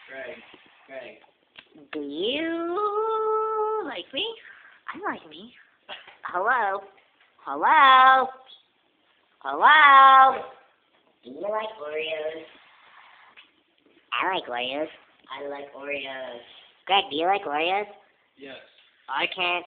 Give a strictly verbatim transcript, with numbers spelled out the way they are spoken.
Greg. Greg. Do you like me? I like me. Hello? Hello? Hello? Do you like Oreos? I like Oreos. I like Oreos. Greg, do you like Oreos? Yes. I can't